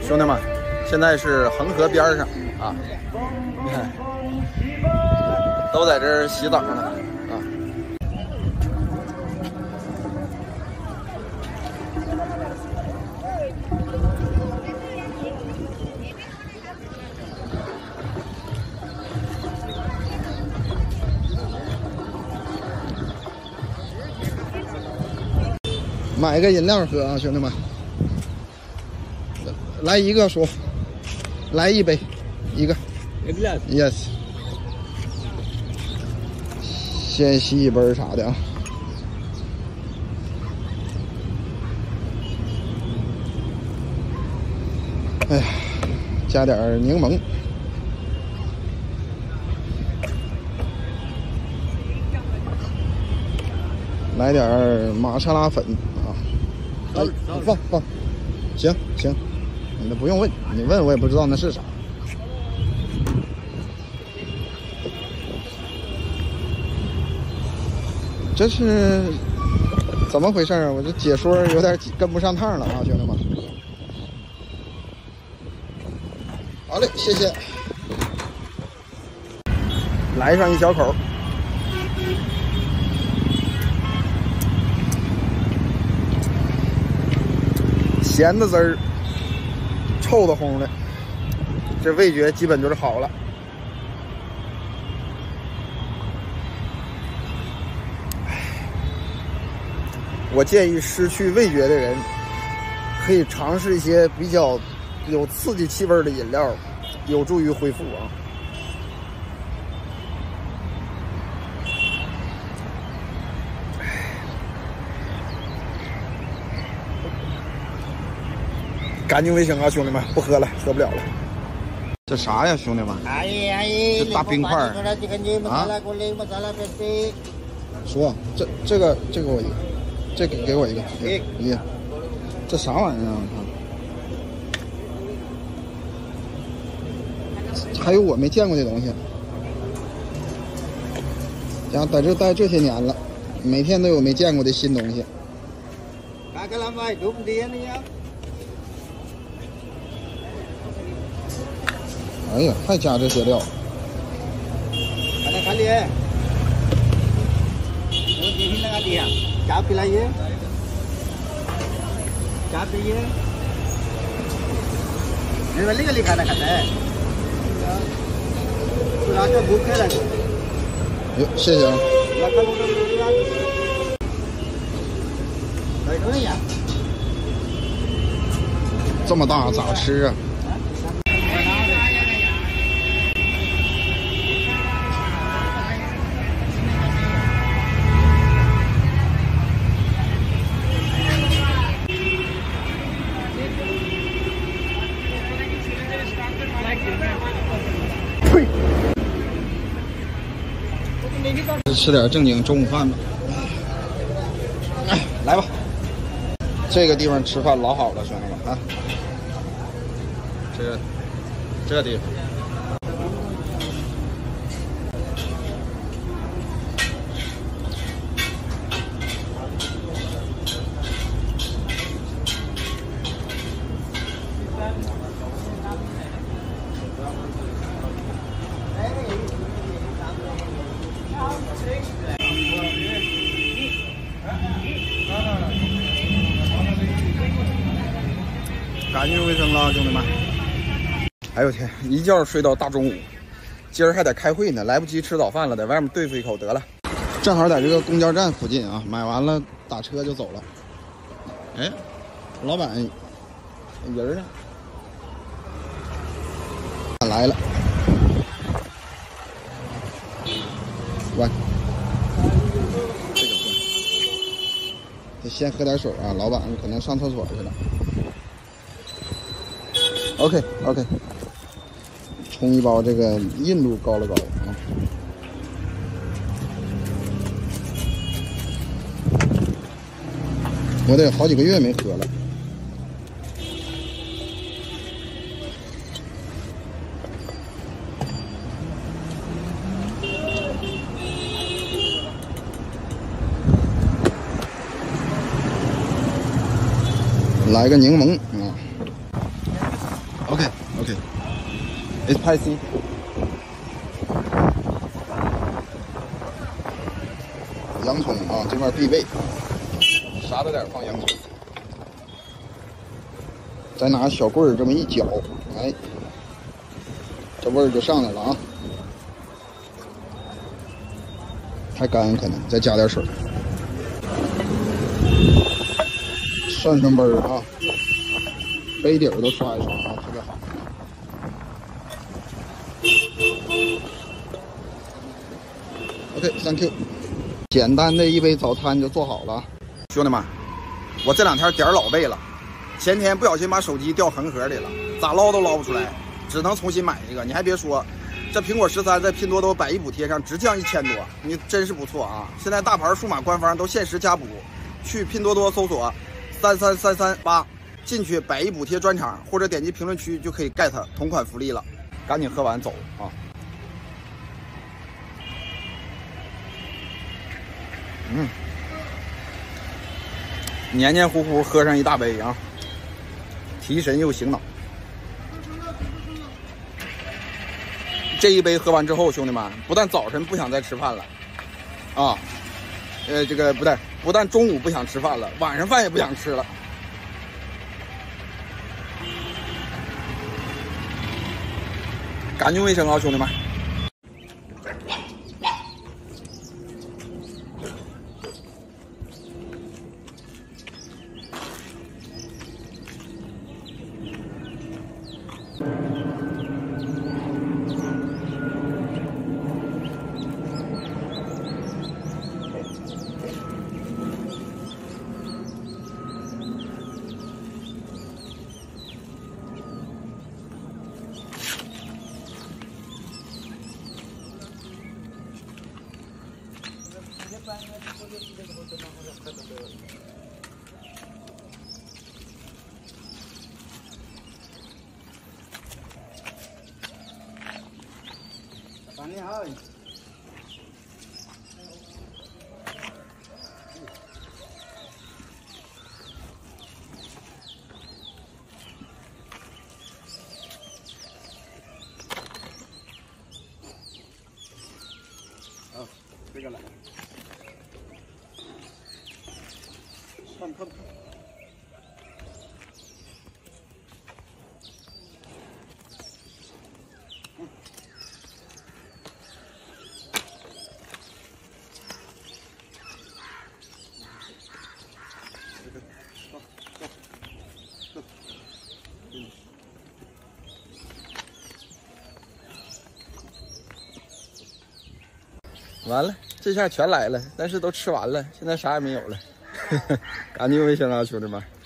兄弟们，现在是恒河边上啊，你看，都在这儿洗澡呢啊。买个饮料喝啊，兄弟们。 来一个说，来一杯，一个 ，yes， 先吸一杯啥的啊。哎呀，加点柠檬，来点玛莎拉粉啊。哎，放，行。 你不用问，你问我也不知道那是啥。这是怎么回事啊？我这解说有点跟不上趟了啊，兄弟们。好嘞，谢谢。来上一小口。咸的滋儿。 臭的烘的，这味觉基本就是好了。我建议失去味觉的人可以尝试一些比较有刺激气味的饮料，有助于恢复啊。干净卫生啊，兄弟们，不喝了，喝不了了。这啥呀，兄弟们？这大冰块啊！说这个我一个，这个给我一个，一个。这啥玩意儿啊？我看，还有我没见过的东西。家在这待这些年了，每天都有没见过的新东西。哎呀，还加这些料！哟，谢谢啊！这么大咋吃啊？ 吃点正经中午饭吧，来吧。这个地方吃饭老好了，兄弟们啊。这地方。干净卫生了，兄弟们！哎呦天，一觉睡到大中午，今儿还得开会呢，来不及吃早饭了，在外面对付一口得了。正好在这个公交站附近啊，买完了打车就走了。哎，老板人呢？来了，关。这个关。得先喝点水啊，老板可能上厕所去了。 OK， 冲一包这个印度高乐高啊！我得好几个月没喝了。来个柠檬啊！ OK，It's spicy。洋葱啊，这边必备，啥都得放洋葱。再拿小棍儿这么一搅，哎，这味儿就上来了啊。太干可能再加点水。涮涮杯儿啊，杯底儿都刷一刷啊，特别好。OK，Thank you。简单的一杯早餐就做好了，兄弟们，我这2天点儿老背了，前天不小心把手机掉恒河里了，咋捞都捞不出来，只能重新买一个。你还别说，这苹果13在拼多多100亿补贴上直降1000多，你真是不错啊！现在大牌数码官方都限时加补，去拼多多搜索33338，进去100亿补贴专场，或者点击评论区就可以 get 同款福利了。赶紧喝完走啊！黏黏糊糊喝上一大杯啊，提神又醒脑。这一杯喝完之后，兄弟们，不但早晨不想再吃饭了，啊，这个不但中午不想吃饭了，晚上饭也不想吃了。干净卫生啊，兄弟们。你好。好，这个来。看。完了，这下全来了，但是都吃完了，现在啥也没有了。干净卫生啊，兄弟们！